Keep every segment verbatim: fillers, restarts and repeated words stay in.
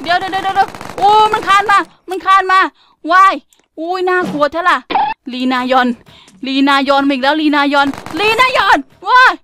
เดี๋ยวเดี๋ยวเดี๋ยวเดี๋ยวโอ้มันคานมามันคานมาวายอุ้ยน่ากลัวแท้ล่ะลีนายอนลีนายอนอีกแล้วลีนายอนลีนายอนว้าย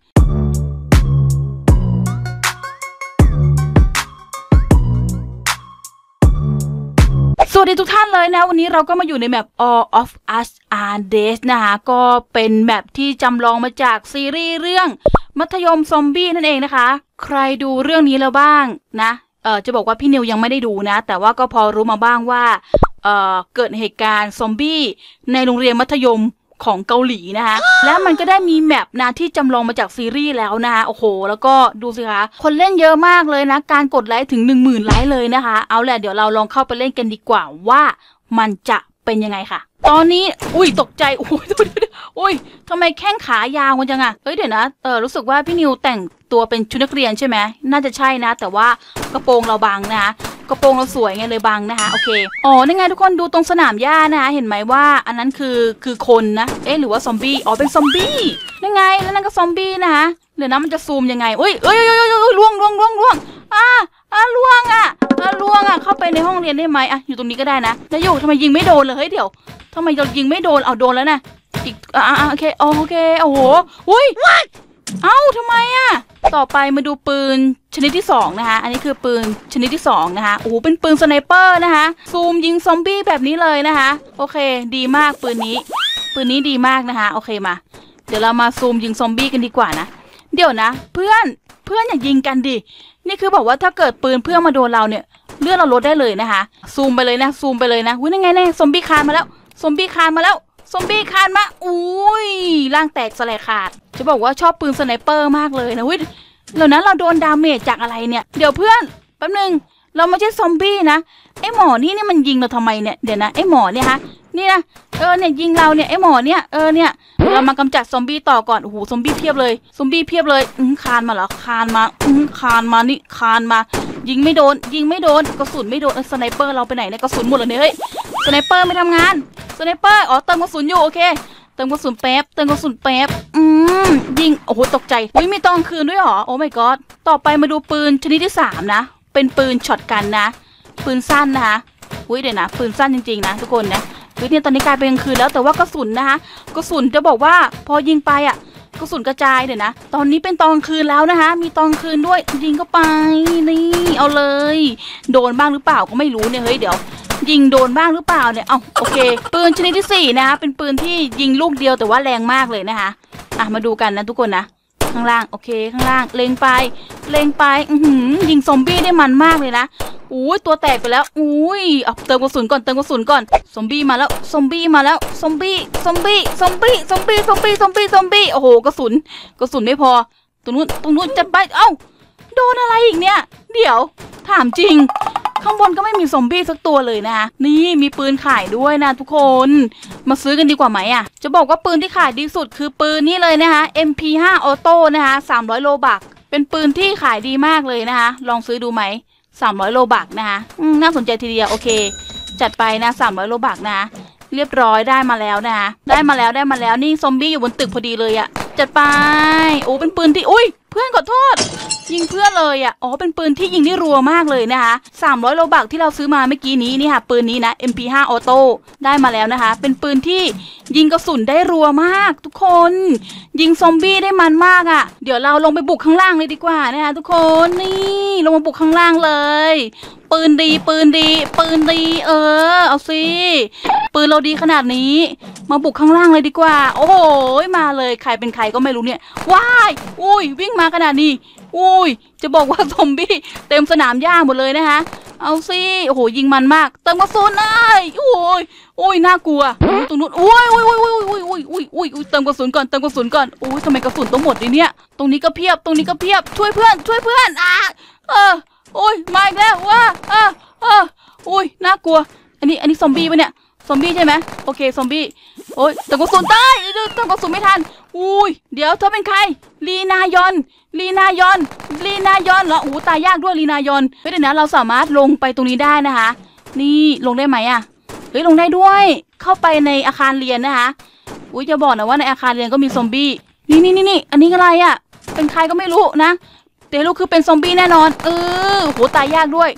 สวัสดีทุกท่านเลยนะวันนี้เราก็มาอยู่ในแมป All of Us Are Dead นะคะก็เป็นแมปที่จำลองมาจากซีรีส์เรื่องมัธยมซอมบี้นั่นเองนะคะใครดูเรื่องนี้แล้วบ้างนะเออจะบอกว่าพี่นิวยังไม่ได้ดูนะแต่ว่าก็พอรู้มาบ้างว่าเออเกิดเหตุการณ์ซอมบี้ในโรงเรียนมัธยมของเกาหลีนะคะแล้วมันก็ได้มีแมปนะที่จำลองมาจากซีรีส์แล้วนะคะโอ้โหแล้วก็ดูสิคะคนเล่นเยอะมากเลยนะการกดไลค์ถึง หนึ่งหมื่น ไลค์เลยนะคะเอาแหละเดี๋ยวเราลองเข้าไปเล่นกันดีกว่าว่ามันจะเป็นยังไงค่ะตอนนี้อุ้ยตกใจโอ้ยอุ้ยทำไมแข้งขายาวกันจังอะเฮ้ยเดี๋ยวนะเออรู้สึกว่าพี่นิวแต่งตัวเป็นชุดนักเรียนใช่ไหมน่าจะใช่นะแต่ว่ากระโปรงเราบังนะคะกระโปรงเราสวยไงเลยบังนะคะโอเคอ๋อนี่ไงทุกคนดูตรงสนามหญ้านะคะเห็นไหมว่าอันนั้นคือคือคนนะเอ๊ะหรือว่าซอมบี้อ๋อเป็นซอมบี้นี่ไงแล้วนั่นก็ซอมบี้นะคะเดี๋ยวนะมันจะซูมยังไงเอ้ยเอ้ยเอ้ยเอ้ยล่วงล่วงล่วงล่วงอ่าอ่าล่วงอ่ะอ่าล่วงอ่ะเข้าไปในห้องเรียนได้ไหมอ่ะอยู่ตรงนี้ก็ได้นะแล้วอยู่ทำไมยิงไม่โดนเลยเฮ้ยเดี๋ยวทำไมเรายิงไม่โดนเอาโดนแล้วนะอีกอ่าโอเคโอเคโอ้โหอุ้ยเอ้าทำไมอ่ะต่อไปมาดูปืนชนิดที่สองนะคะอันนี้คือปืนชนิดที่สองนะคะโอ้โหเป็นปืนสไนเปอร์นะคะซูมยิงซอมบี้แบบนี้เลยนะคะโอเคดีมากปืนนี้ปืนนี้ดีมากนะคะโอเคมาเดี๋ยวเรามาซูมยิงซอมบี้กันดีกว่านะเดี๋ยวนะเพื่อนเพื่อนอย่ายิงกันดินี่คือบอกว่าถ้าเกิดปืนเพื่อนมาโดนเราเนี่ยเลือดเราลดได้เลยนะคะซูมไปเลยนะซูมไปเลยนะอุ้ยนั่นไงแน่ซอมบี้คานมาแล้วซอมบี้คานมาแล้วซอมบี้คานมาอุ้ยร่างแตกสลายขาดจะบอกว่าชอบปืนสไนเปอร์มากเลยนะอุ้ยแล้วนั้นเราโดนดาเมจจากอะไรเนี่ยเดี๋ยวเพื่อนแป๊บนึงเราไม่ใช่ซอมบี้นะไอหมอนี่นี่มันยิงเราทำไมเนี่ยเดี๋ยวนะไอหมอเนี่ยฮะนี่นะเออเนี่ยยิงเราเนี่ยไอหมอเนี่ยเออเนี่ยเรามากำจัดซอมบี้ต่อก่อนโอ้โหซอมบี้เพียบเลยซอมบี้เพียบเลยอืคานมาเหรอคานมาอืคานมานี่คานมายิงไม่โดนยิงไม่โดนกระสุนไม่โดนสไนเปอร์เราไปไหนเนี่ยกระสุนหมดเลยเฮ้ยสไนเปอร์ไม่ทำงานสไนเปอร์อ๋อเติมกระสุนอยู่โอเคเติมกระสุนแป๊บเติมกระสุนแป๊บอืมยิงโอ้โหตกใจอุ้ยมีตอนคืนด้วยหรอโอ้ my god ต่อไปมาดูปืนชนิดที่สามนะเป็นปืนช็อตกันนะปืนสั้นนะคะอุ้ยเดี๋ยวนะปืนสั้นจริงๆนะทุกคนนะอุ้ยเนี่ยตอนนี้กลายเป็นกลางคืนแล้วแต่ว่ากระสุนนะคะกระสุนจะบอกว่าพอยิงไปอ่ะกระสุนกระจายเดี๋ยวนะตอนนี้เป็นตอนกลางคืนแล้วนะคะมีตอนกลางคืนด้วยยิงเข้าไปนี่เอาเลยโดนบ้างหรือเปล่าก็ไม่รู้เนี่ยเฮ้ยเดี๋ยวยิงโดนบ้างหรือเปล่าเนี่ยเอาโอเคปืนชนิดที่สี่นะคะเป็นปืนที่ยิงลูกเดียวแต่ว่าแรงมากเลยนะคะอ่ะมาดูกันนะทุกคนนะข้างล่างโอเคข้างล่างเล็งไปเล็งไปอือหือยิงซอมบี้ได้มันมากเลยนะอุ้ยตัวแตกไปแล้วอุ้ยเอาเติมกระสุนก่อนเติมกระสุนก่อนซอมบี้มาแล้วซอมบี้มาแล้วซอมบี้ซอมบี้ซอมบี้ซอมบี้ซอมบี้ซอมบี้ซอมบี้โอ้โหกระสุนกระสุนไม่พอตรงนู้นตรงนู้นจะไปเอ้าโดนอะไรอีกเนี่ยเดี๋ยวถามจริงข้างบนก็ไม่มีซอมบี้สักตัวเลยนะคะนี่มีปืนขายด้วยนะทุกคนมาซื้อกันดีกว่าไหมอ่ะจะบอกว่าปืนที่ขายดีสุดคือปืนนี่เลยนะคะ เอ็ม พี ห้า Auto นะคะสามร้อยโลบักเป็นปืนที่ขายดีมากเลยนะคะลองซื้อดูไหมสามร้อยโลบักนะคะน่าสนใจทีเดียวโอเคจัดไปนะสามร้อยโลบักนะเรียบร้อยได้มาแล้วนะคะได้มาแล้วได้มาแล้วนี่ซอมบี้อยู่บนตึกพอดีเลยอ่ะจัดไปโอ้เป็นปืนที่อุ้ยเพื่อนขอโทษยิงเพื่อนเลยอ่ะอ๋อเป็นปืนที่ยิงได้รัวมากเลยนะคะสามร้อยโลบักที่เราซื้อมาเมื่อกี้นี้นี่ค่ะปืนนี้นะ เอ็ม พี ห้า Auto ได้มาแล้วนะคะเป็นปืนที่ยิงกระสุนได้รัวมากทุกคนยิงซอมบี้ได้มันมากอ่ะเดี๋ยวเราลงไปบุกข้างล่างเลยดีกว่านะคะทุกคนนี่ลงมาบุกข้างล่างเลยปืนดีปืนดีปืนดีเออเอาสิปืนเราดีขนาดนี้มาบุกข้างล่างเลยดีกว่าโอ้โหมาเลยใครเป็นใครก็ไม่รู้เนี่ยว้ายอุ้ยวิ่งมาขนาดนี้อุ้ยจะบอกว่าซอมบี้เต็มสนามหญ้าหมดเลยนะคะเอาสิโอ้โหยิงมันมากเติมกระสุนเลยโอ้ยโอ้ยน่ากลัวตรงนู้นโอ้ยโอ้ยโอ้ยโอ้ยโอ้ยโอ้ยโอ้ยโอ้ยโอ้ยเติมกระสุนก่อนเติมกระสุนก่อนโอ้ยทำไมกระสุนต้องหมดเลยเนี่ยตรงนี้ก็เพียบตรงนี้ก็เพียบช่วยเพื่อนช่วยเพื่อนอ่ะเออโอ้ยมาอีกแล้วว้าเออเออโอ้ยน่ากลัวอันนี้อันนี้ซอมบี้ปะเนี่ยซอมบี้ใช่ไหมโอเคซอมบี้โอ้ยเติมกระสุนตายเติมกระสุนไม่ทันอุ้ยเดี๋ยวเธอเป็นใครลีนายอนลีนายอนลีนายอนเหรอโอ้ตายยากด้วยลีนายอนเฮ้ยเดี๋ยวนะเราสามารถลงไปตรงนี้ได้นะคะนี่ลงได้ไหมอ่ะเฮ้ยลงได้ด้วยเข้าไปในอาคารเรียนนะคะอุ้ยจะบอกนะว่าในอาคารเรียนก็มีซอมบี้นี่นี่นี่นี่อันนี้อะไรอ่ะเป็นใครก็ไม่รู้นะแต่ลูกคือเป็นซอมบี้แน่นอนเออโหตายยากด้วย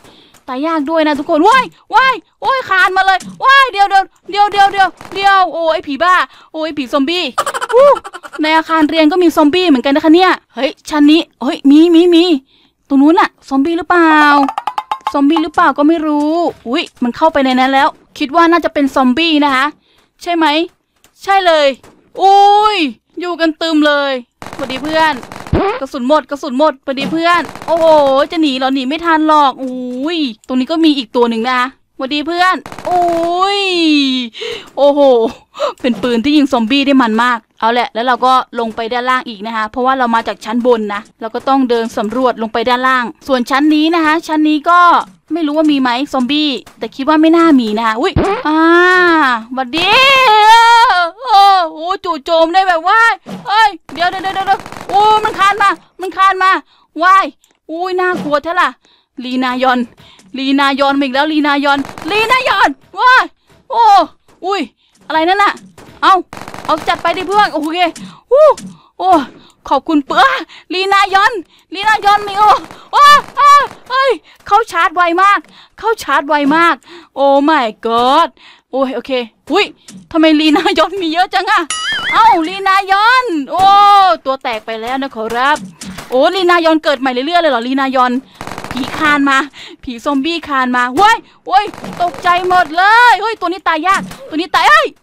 ตายยากด้วยนะทุกคนว้ายว้ายโอ้ยคานมาเลยว้ายเดี๋ยวเดี๋ยวเดี๋ยวเดี๋ยวเดี๋ยวเดี๋ยวโอ้ยผีบ้าโอ้ยผีซอมบี้ในอาคารเรียนก็มีซอมบี้เหมือนกันนะคะเนี่ยเฮ้ยชั้นนี้เฮ้ยมีมีมีตรงนู้นอะซอมบี้หรือเปล่าซอมบี้หรือเปล่าก็ไม่รู้อุ้ยมันเข้าไปในนั้นแล้วคิดว่าน่าจะเป็นซอมบี้นะคะใช่ไหมใช่เลยอุ้ยอยู่กันตึมเลยสวัสดีเพื่อนกระสุนหมดกระสุนหมดสวัสดีเพื่อนโอ้โหจะหนีเหรอหนีไม่ทันหรอกอุ้ยตรงนี้ก็มีอีกตัวหนึ่งนะสวัสดีเพื่อนโอ้ยโอ้โหเป็นปืนที่ยิงซอมบี้ได้มันมากเอาแหละแล้วเราก็ลงไปด้านล่างอีกนะคะเพราะว่าเรามาจากชั้นบนนะเราก็ต้องเดินสำรวจลงไปด้านล่างส่วนชั้นนี้นะคะชั้นนี้ก็ไม่รู้ว่ามีไหมซอมบี้แต่คิดว่าไม่น่ามีนะคะอุ้ยอ่าสวัสดีโอ้โหจู่โจมได้แบบว่าเอ้ยเดี๋ยวเดี๋ยวเดี๋ยวโอ้มันคานมามันคานมาว้ายอุ้ยน่ากลัวแท้ล่ะลีนายอนลีนายอนอีกแล้วลีนายอนลีนายอนว้ายโอ้อุ้ยอะไรนั่นน่ะเอาเอาจัดไปดิเพื่อนโอเคโอ้โอ้ขอบคุณเปื้อลีนายอนลีนายอนนี่โอ้โอ้เฮ้ยเข้าชาร์จไวมากเข้าชาร์จไวมากโอ้ my god โอ้ยโอเคอุ้ยทำไมลีนายอนมีเยอะจังอะเอ้าลีนายอนโอ้ตัวแตกไปแล้วนะขอรับโอ้ลีนายอนเกิดใหม่เรื่อยๆเลยเหรอลีนายอนผีคานมาผีซอมบี้คานมาเว้ยเว้ยตกใจหมดเลยเฮ้ยตัวนี้ตายยากตัวนี้ตายเอ้ย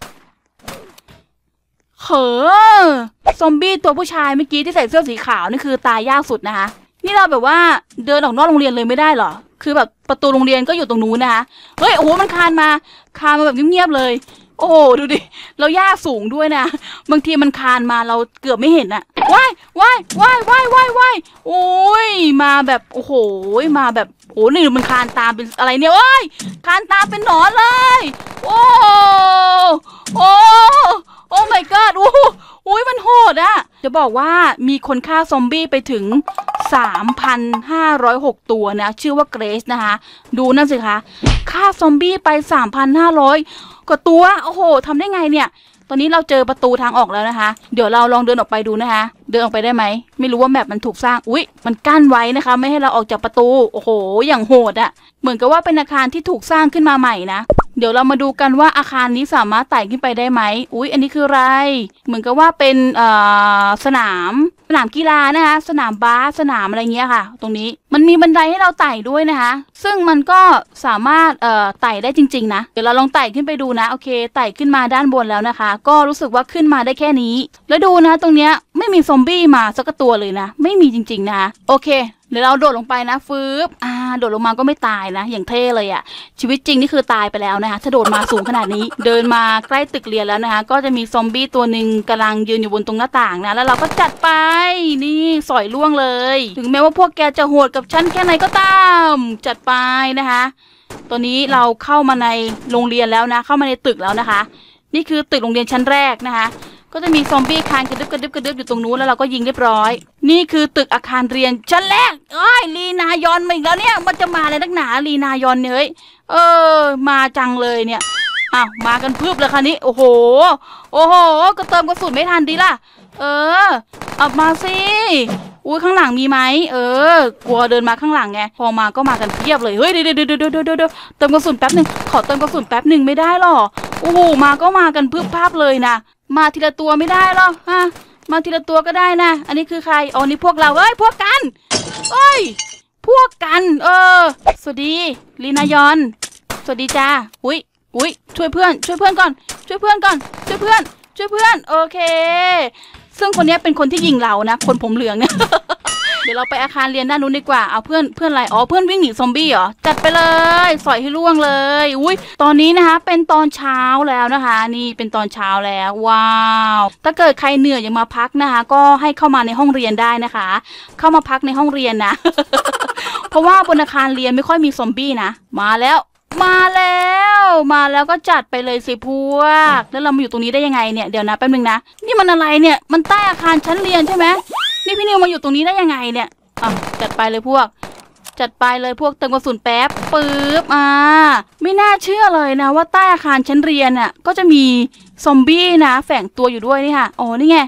เฮ้อซอมบี้ตัวผู้ชายเมื่อกี้ที่ใส่เสื้อสีขาวนี่คือตายยากสุดนะคะนี่เราแบบว่าเดินออกนอกโรงเรียนเลยไม่ได้เหรอคือแบบประตูโรงเรียนก็อยู่ตรงนู้นนะคะเฮ้ยโอ้โหมันคานมาคานมาแบบเงียบๆเลยโอ้โหดูดิเราย่าสูงด้วยนะบางทีมันคานมาเราเกือบไม่เห็นอะว้ายว้ายว้ายว้ายว้ายว้ายโอ้ยมาแบบโอ้โหมาแบบโอ้นี่มันคานตามเป็นอะไรเนี่ยโอ้ยคานตามเป็นหนอนเลยโอ้โอ้โอ้ my god โอ้โอ้ยมันโหดอะจะบอกว่ามีคนฆ่าซอมบี้ไปถึง สามพันห้าร้อยหก ตัวนะชื่อว่าเกรซนะคะดูนั่นสิคะฆ่าซอมบี้ไป สามพันห้าร้อย กว่าตัวโอ้โหทำได้ไงเนี่ยตอนนี้เราเจอประตูทางออกแล้วนะคะเดี๋ยวเราลองเดินออกไปดูนะคะเดินออกไปได้ไหมไม่รู้ว่าแมปมันถูกสร้างอุ๊ยมันกั้นไว้นะคะไม่ให้เราออกจากประตูโอ้โหอย่างโหดอะเหมือนกับว่าเป็นอาคารที่ถูกสร้างขึ้นมาใหม่นะเดี๋ยวเรามาดูกันว่าอาคารนี้สามารถไต่ขึ้นไปได้ไหมอุ๊ยอันนี้คืออะไรเหมือนกับว่าเป็นเอ่อสนามสนามกีฬานะคะสนามบาสสนามอะไรเงี้ยค่ะตรงนี้มันมีบันไดให้เราไต่ด้วยนะคะซึ่งมันก็สามารถเอ่อไต่ได้จริงๆนะเดี๋ยวเราลองไต่ขึ้นไปดูนะโอเคไต่ขึ้นมาด้านบนแล้วนะคะก็รู้สึกว่าขึ้นมาได้แค่นี้แล้วดูนะตรงเนี้ยไม่มีซอมบี้มาสักตัวเลยนะไม่มีจริงๆนะคะโอเคเดี๋ยวเราโดดลงไปนะฟืบอ่าโดดลงมาก็ไม่ตายนะอย่างเท่เลยอะชีวิตจริงนี่คือตายไปแล้วนะคะถ้าโดดมาสูงขนาดนี้เดินมาใกล้ตึกเรียนแล้วนะคะก็จะมีซอมบี้ตัวหนึ่งกำลังยืนอยู่บนตรงหน้าต่างนะแล้วเราก็จัดไปนี่สอยล่วงเลยถึงแม้ว่าพวกแกจะโหดกับฉันแค่ไหนก็ตามจัดไปนะคะตอนนี้เราเข้ามาในโรงเรียนแล้วนะเข้ามาในตึกแล้วนะคะนี่คือตึกโรงเรียนชั้นแรกนะคะก็จะมีซอมบี้คานกระดึบกระดึบกระดึบอยู่ตรงนู้นแล้วเราก็ยิงเรียบร้อยนี่คือตึกอาคารเรียนชั้นแรกเอ้ยลีนายอนมาอีกแล้วเนี่ยมันจะมาอะไรนักหนาลีนายอนเนี่ยเฮ้ยเออมาจังเลยเนี่ยอ้าวมากันพึบเลยค่ะนี้โอ้โหโอ้โหก็เติมกระสุนไม่ทันดีล่ะเออออกมาสิอุ้ยข้างหลังมีไหมเออกลัวเดินมาข้างหลังไงพอมาก็มากันเพียบเลยเฮ้ยเดี๋ยวเดี๋ยวเดี๋ยวเดี๋ยวเดี๋ยวเติมกระสุนแป๊บหนึ่งขอเติมกระสุนแป๊บหนึ่งไม่ได้หรอโอ้โหมาก็มากันพึบภาพเลยนะมาทีละตัวไม่ได้หรอฮะมาทีละตัวก็ได้นะอันนี้คือใครอ๋อนี่พวกเราเอ้ยพวกกันเอ้ยพวกกันเออสวัสดีลีนายอนสวัสดีจ้าอุ้ยอุ้ยช่วยเพื่อนช่วยเพื่อนก่อนช่วยเพื่อนก่อนช่วยเพื่อนช่วยเพื่อนโอเคซึ่งคนนี้เป็นคนที่ยิงเรานะคนผมเหลืองเนี่ย เดี๋ยวเราไปอาคารเรียนด้านนู้นดีกว่าเอาเพื่อนเพื่อนอะไรอ๋อเพื่อนวิ่งหนีซอมบี้เหรอจัดไปเลยสอยให้ล่วงเลยอุ้ยตอนนี้นะคะเป็นตอนเช้าแล้วนะคะนี่เป็นตอนเช้าแล้วว้าวถ้าเกิดใครเหนื่อยอยากมาพักนะคะก็ให้เข้ามาในห้องเรียนได้นะคะเข้ามาพักในห้องเรียนนะ เพราะว่าบนอาคารเรียนไม่ค่อยมีซอมบี้นะมาแล้วมาแล้วมาแล้วก็จัดไปเลยสิพวกแล้วเรามาอยู่ตรงนี้ได้ยังไงเนี่ยเดี๋ยวนะแป๊บนึงนะนี่มันอะไรเนี่ยมันใต้อาคารชั้นเรียนใช่ไหมนี่พี่นิวมาอยู่ตรงนี้ได้ยังไงเนี่ยอ่ะจัดไปเลยพวกจัดไปเลยพวกเติมกระสุนแป๊บปึ๊บอ่าไม่น่าเชื่อเลยนะว่าใต้อาคารชั้นเรียนน่ะก็จะมีซอมบี้นะแฝงตัวอยู่ด้วยนี่ค่ะอ๋อนี่ไง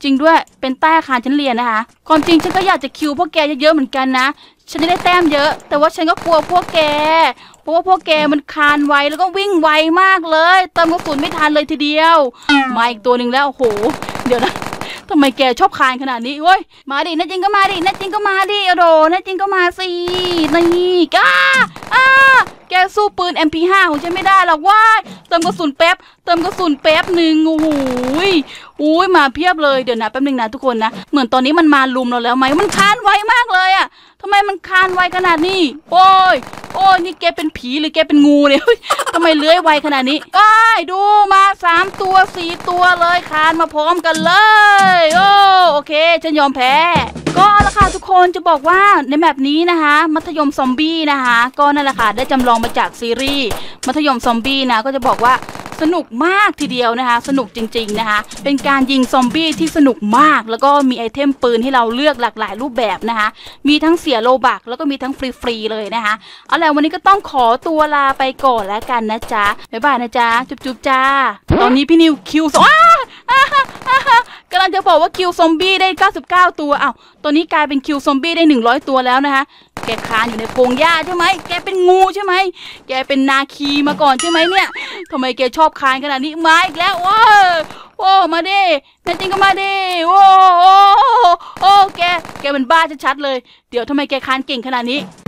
จริงด้วยเป็นใต้อาคารชั้นเรียนนะคะความจริงฉันก็อยากจะคิวพวกแกเยอะๆเหมือนกันนะฉันจะได้แต้มเยอะแต่ว่าฉันก็กลัวพวกแกเพราะว่าพวกแกมันคานไวแล้วก็วิ่งไวมากเลยเติมกระสุนไม่ทันเลยทีเดียวมาอีกตัวหนึ่งแล้วโอ้โหเดี๋ยวนะทำไมแกชอบคานขนาดนี้เว้ยมาดิน่าจริงก็มาดิน่าจริงก็มาดิโอ้โหน่าจริงก็มาสินี่ก้าอ้าแกสู้ปืน เอ็ม พี ห้า ของฉันไม่ได้หรอกว้ายเติมกระสุนแป๊บเติมกระสุนแป๊บหนึ่งโอ้โหอุ้ยมาเพียบเลยเดี๋ยวนะแป๊บนึงนะทุกคนนะเหมือนตอนนี้มันมาลุมเราแล้วไหมมันคานไวมากเลยอะทำไมมันคานไวขนาดนี้โอ้ยโอ้ยนี่แกเป็นผีหรือแกเป็นงูเนี่ยทำไมเลื้อยไวขนาดนี้ก็ดูมาสามตัวสี่ตัวเลยคานมาพร้อมกันเลยโอ้โอเคฉันยอมแพ้ก็ละค่ะทุกคนจะบอกว่าในแบบนี้นะคะมัธยมซอมบี้นะคะก็นั่นแหละค่ะได้จำลองมาจากซีรีส์มัธยมซอมบี้นะก็จะบอกว่าสนุกมากทีเดียวนะคะสนุกจริงๆนะคะเป็นการยิงซอมบี้ที่สนุกมากแล้วก็มีไอเทมปืนให้เราเลือกหลากหลายรูปแบบนะคะมีทั้งเสียโลบักแล้วก็มีทั้งฟรีๆเลยนะคะเอาล่ะวันนี้ก็ต้องขอตัวลาไปก่อนแล้วกันนะจ๊ะบ๊ายบายนะจ๊ะจุ๊บๆจ้าตอนนี้พี่นิวคิวสองกำลังจะบอกว่าคิวซอมบี้ได้เก้าสิบเก้าตัวอ้าวตอนนี้กลายเป็นคิวซอมบี้ได้หนึ่งร้อยตัวแล้วนะคะแกคานอยู่ในพงหญ้าใช่ไหมแกเป็นงูใช่ไหมแกเป็นนาคีมาก่อนใช่ไหมเนี่ยทำไมแกชอบคานขนาดนี้มาอีกแล้วโอ้โอ้มาดินั่นจริงก็มาดิโอ้โอ้โอ้แกแกเป็นบ้าชัดๆเลยเดี๋ยวทำไมแกคานเก่งขนาดนี้